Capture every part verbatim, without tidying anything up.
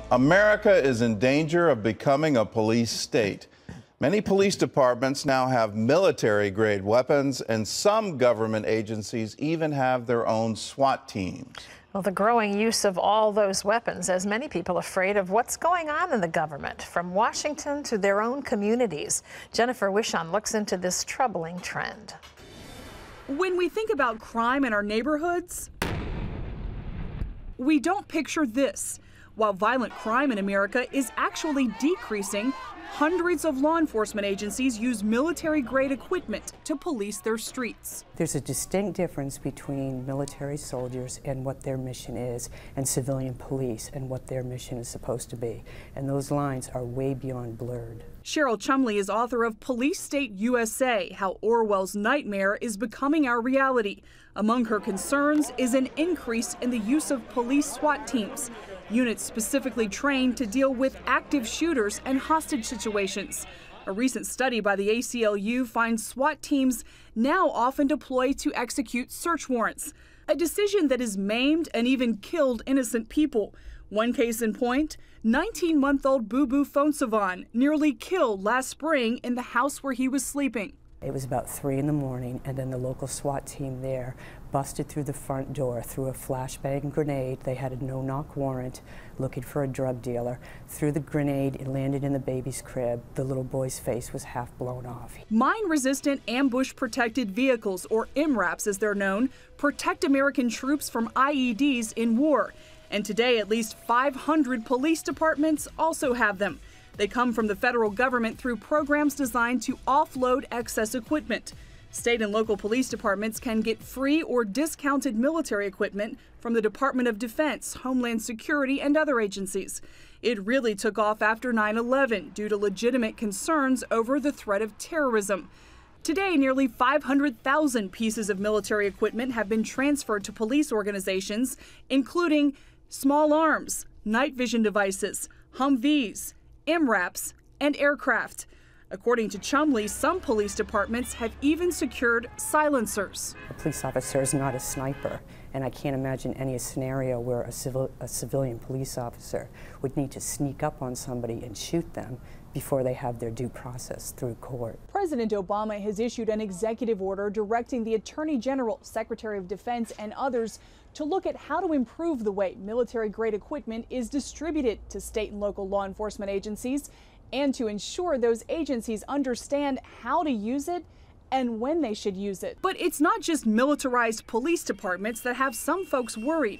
America is in danger of becoming a police state. Many police departments now have military-grade weapons, and some government agencies even have their own SWAT teams. Well, the growing use of all those weapons has many people afraid of what's going on in the government, from Washington to their own communities. Jennifer Wishon looks into this troubling trend. When we think about crime in our neighborhoods, we don't picture this. While violent crime in America is actually decreasing, hundreds of law enforcement agencies use military-grade equipment to police their streets. There's a distinct difference between military soldiers and what their mission is, and civilian police and what their mission is supposed to be. And those lines are way beyond blurred. Cheryl Chumley is author of Police State U S A, How Orwell's Nightmare is Becoming Our Reality. Among her concerns is an increase in the use of police SWAT teams, units specifically trained to deal with active shooters and hostage situations. A recent study by the A C L U finds SWAT teams now often deploy to execute search warrants, a decision that has maimed and even killed innocent people. One case in point, nineteen-month-old Boo Boo Fonsavan nearly killed last spring in the house where he was sleeping. It was about three in the morning, and then the local SWAT team there busted through the front door, threw a flashbang grenade. They had a no-knock warrant looking for a drug dealer. Threw the grenade, it landed in the baby's crib. The little boy's face was half blown off. Mine-resistant ambush-protected vehicles, or M RAPs as they're known, protect American troops from I E Ds in war. And today, at least five hundred police departments also have them. They come from the federal government through programs designed to offload excess equipment. State and local police departments can get free or discounted military equipment from the Department of Defense, Homeland Security, and other agencies. It really took off after nine eleven due to legitimate concerns over the threat of terrorism. Today, nearly five hundred thousand pieces of military equipment have been transferred to police organizations, including small arms, night vision devices, Humvees, M RAPs, and aircraft. According to Chumley, some police departments have even secured silencers. A police officer is not a sniper, and I can't imagine any scenario where a, civil, a civilian police officer would need to sneak up on somebody and shoot them before they have their due process through court. President Obama has issued an executive order directing the Attorney General, Secretary of Defense, and others to look at how to improve the way military-grade equipment is distributed to state and local law enforcement agencies, and to ensure those agencies understand how to use it and when they should use it. But it's not just militarized police departments that have some folks worried.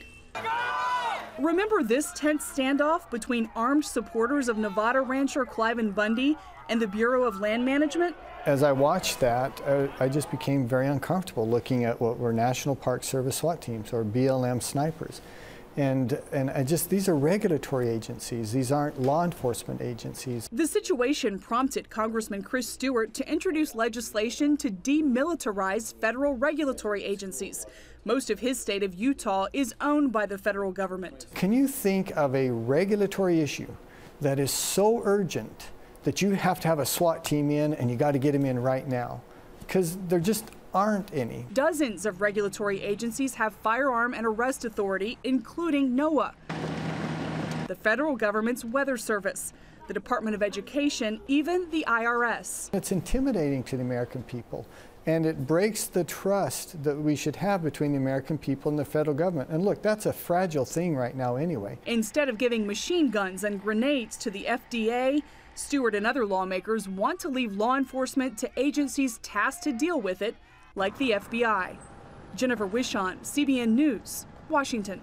Remember this tense standoff between armed supporters of Nevada rancher Cliven Bundy and the Bureau of Land Management? As I watched that, I, I just became very uncomfortable looking at what were National Park Service SWAT teams or B L M snipers. And, and I just, these are regulatory agencies. These aren't law enforcement agencies. The situation prompted Congressman Chris Stewart to introduce legislation to demilitarize federal regulatory agencies. Most of his state of Utah is owned by the federal government. Can you think of a regulatory issue that is so urgent that you have to have a SWAT team in and you got to get them in right now? Because there just aren't any. Dozens of regulatory agencies have firearm and arrest authority, including NOAA, the federal government's weather service, the Department of Education, even the I R S. It's intimidating to the American people, and it breaks the trust that we should have between the American people and the federal government. And look, that's a fragile thing right now anyway. Instead of giving machine guns and grenades to the F D A, Stewart and other lawmakers want to leave law enforcement to agencies tasked to deal with it, like the F B I. Jennifer Wishon, C B N News, Washington.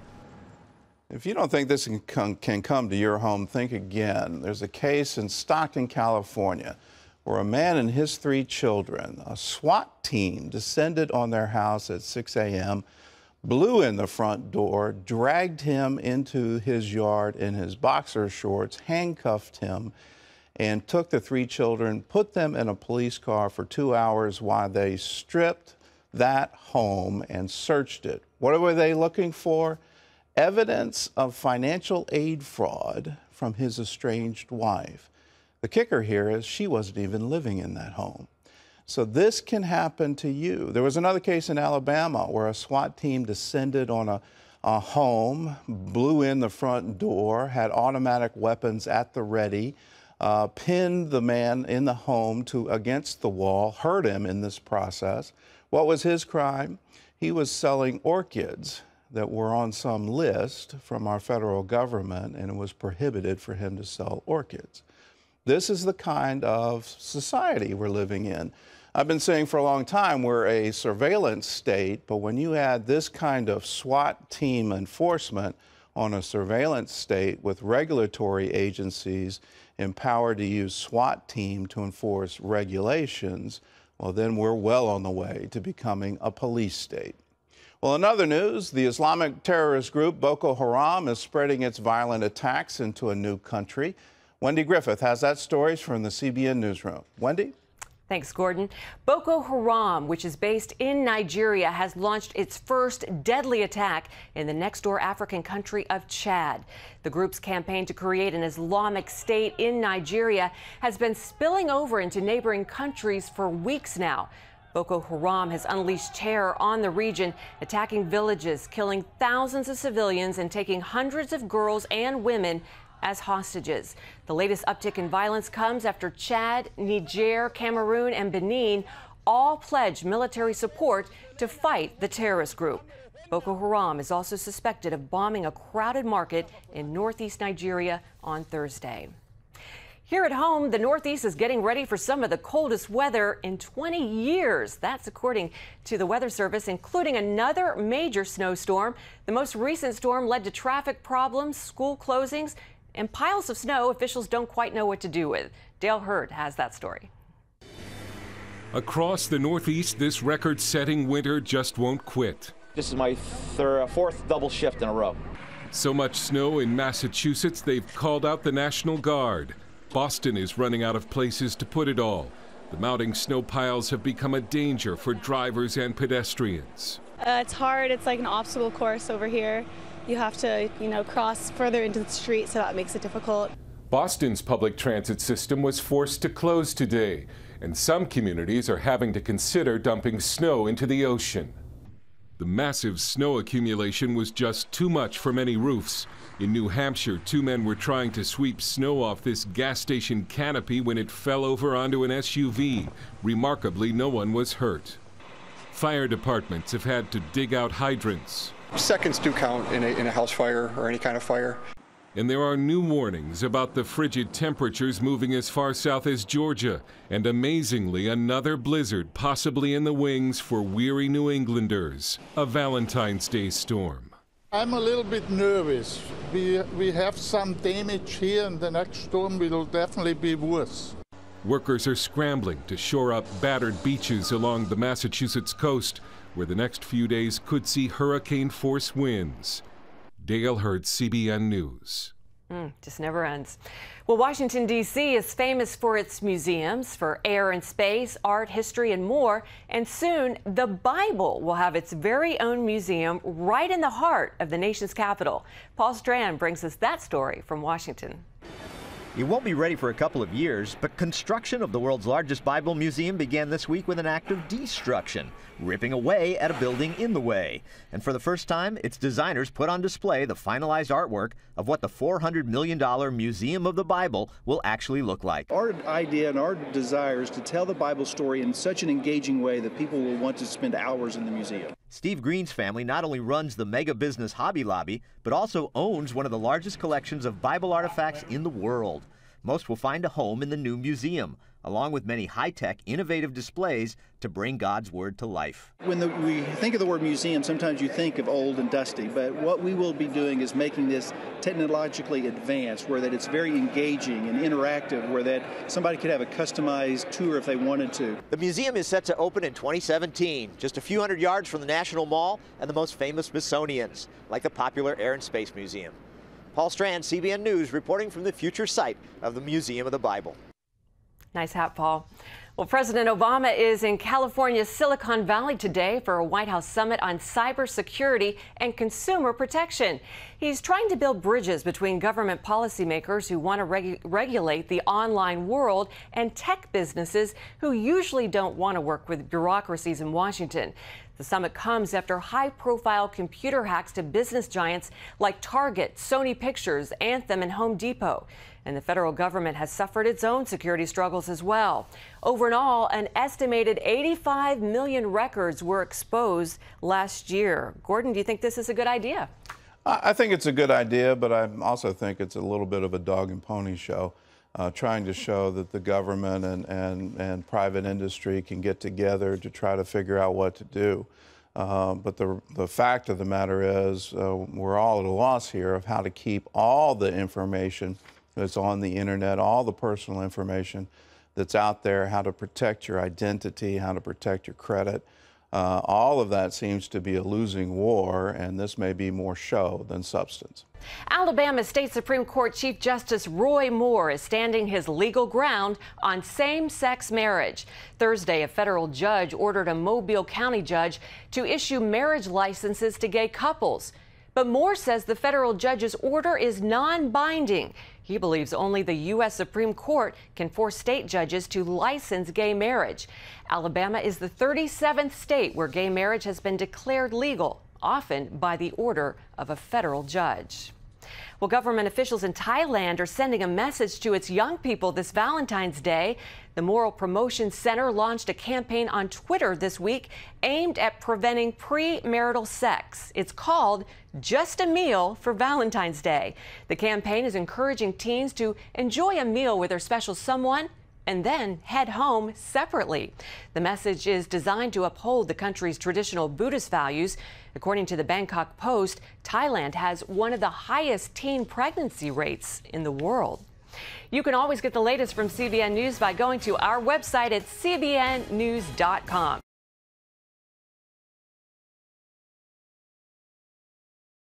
If you don't think this can come, can come to your home, think again. There's a case in Stockton, California, where a man and his three children, a SWAT team, descended on their house at six A M, blew in the front door, dragged him into his yard in his boxer shorts, handcuffed him, and took the three children, put them in a police car for two hours while they stripped that home and searched it. What were they looking for? Evidence of financial aid fraud from his estranged wife. The kicker here is she wasn't even living in that home. So this can happen to you. There was another case in Alabama where a SWAT team descended on a a home, blew in the front door, had automatic weapons at the ready, uh, pinned the man in the home to against the wall, hurt him in this process. What was his crime? He was selling orchids that were on some list from our federal government, and it was prohibited for him to sell orchids. This is the kind of society we're living in. I've been saying for a long time we're a surveillance state, but when you add this kind of SWAT team enforcement on a surveillance state with regulatory agencies empowered to use SWAT team to enforce regulations, well, then we're well on the way to becoming a police state. Well, in other news, the Islamic terrorist group Boko Haram is spreading its violent attacks into a new country. Wendy Griffith has that story from the C B N Newsroom. Wendy? Thanks, Gordon. Boko Haram, which is based in Nigeria, has launched its first deadly attack in the next-door African country of Chad. The group's campaign to create an Islamic state in Nigeria has been spilling over into neighboring countries for weeks now. Boko Haram has unleashed terror on the region, attacking villages, killing thousands of civilians, and taking hundreds of girls and women as hostages. The latest uptick in violence comes after Chad, Niger, Cameroon, and Benin all pledged military support to fight the terrorist group. Boko Haram is also suspected of bombing a crowded market in northeast Nigeria on Thursday. Here at home, the Northeast is getting ready for some of the coldest weather in twenty years. That's according to the Weather Service, including another major snowstorm. The most recent storm led to traffic problems, school closings, and piles of snow officials don't quite know what to do with. Dale Hurd has that story. Across the Northeast, this record-setting winter just won't quit. This is my third, fourth double shift in a row. So much snow in Massachusetts, they've called out the National Guard. Boston is running out of places to put it all. The mounting snow piles have become a danger for drivers and pedestrians. Uh, it's hard. It's like an obstacle course over here. You have to, you know, cross further into the street, so that makes it difficult. Boston's public transit system was forced to close today, and some communities are having to consider dumping snow into the ocean. The massive snow accumulation was just too much for many roofs. In New Hampshire, two men were trying to sweep snow off this gas station canopy when it fell over onto an S U V. Remarkably, no one was hurt. Fire departments have had to dig out hydrants. Seconds do count in a, in a house fire or any kind of fire. And there are new warnings about the frigid temperatures moving as far south as Georgia. And amazingly, another blizzard possibly in the wings for weary New Englanders. A Valentine's Day storm. I'm a little bit nervous. We, we have some damage here, and the next storm will definitely be worse. Workers are scrambling to shore up battered beaches along the Massachusetts coast, where the next few days could see hurricane-force winds. Dale Hurd, C B N News. Mm, just never ends. Well, Washington, D C is famous for its museums, for air and space, art, history, and more. And soon, the Bible will have its very own museum right in the heart of the nation's capital. Paul Strand brings us that story from Washington. It won't be ready for a couple of years, but construction of the world's largest Bible museum began this week with an act of destruction, ripping away at a building in the way. And for the first time, its designers put on display the finalized artwork of what the four hundred million dollar Museum of the Bible will actually look like. Our idea and our desire is to tell the Bible story in such an engaging way that people will want to spend hours in the museum. Steve Green's family not only runs the mega business Hobby Lobby, but also owns one of the largest collections of Bible artifacts in the world. Most will find a home in the new museum, along with many high-tech, innovative displays to bring God's Word to life. When the, we think of the word museum, sometimes you think of old and dusty, but what we will be doing is making this technologically advanced, where that it's very engaging and interactive, where that somebody could have a customized tour if they wanted to. The museum is set to open in twenty seventeen, just a few hundred yards from the National Mall and the most famous Smithsonian's, like the popular Air and Space Museum. Paul Strand, C B N News, reporting from the future site of the Museum of the Bible. Nice hat, Paul. Well, President Obama is in California's Silicon Valley today for a White House summit on cybersecurity and consumer protection. He's trying to build bridges between government policymakers who want to regu regulate the online world and tech businesses who usually don't want to work with bureaucracies in Washington. The summit comes after high-profile computer hacks to business giants like Target, Sony Pictures, Anthem, and Home Depot. And the federal government has suffered its own security struggles as well. Over in all, an estimated eighty-five million records were exposed last year. Gordon, do you think this is a good idea? I think it's a good idea, but I also think it's a little bit of a dog and pony show, uh, trying to show that the government and, and, and private industry can get together to try to figure out what to do. Uh, but the, the fact of the matter is uh, we're all at a loss here of how to keep all the information that's on the internet, all the personal information that's out there, how to protect your identity, how to protect your credit. Uh, all of that seems to be a losing war, and this may be more show than substance. Alabama State Supreme Court Chief Justice Roy Moore is standing his legal ground on same-sex marriage. Thursday, a federal judge ordered a Mobile County judge to issue marriage licenses to gay couples. But Moore says the federal judge's order is non-binding. He believes only the U S Supreme Court can force state judges to license gay marriage. Alabama is the thirty-seventh state where gay marriage has been declared legal, often by the order of a federal judge. Well, government officials in Thailand are sending a message to its young people this Valentine's Day. The Moral Promotion Center launched a campaign on Twitter this week aimed at preventing premarital sex. It's called Just a Meal for Valentine's Day. The campaign is encouraging teens to enjoy a meal with their special someone and then head home separately. The message is designed to uphold the country's traditional Buddhist values. According to the Bangkok Post, Thailand has one of the highest teen pregnancy rates in the world. You can always get the latest from C B N News by going to our website at C B N news dot com.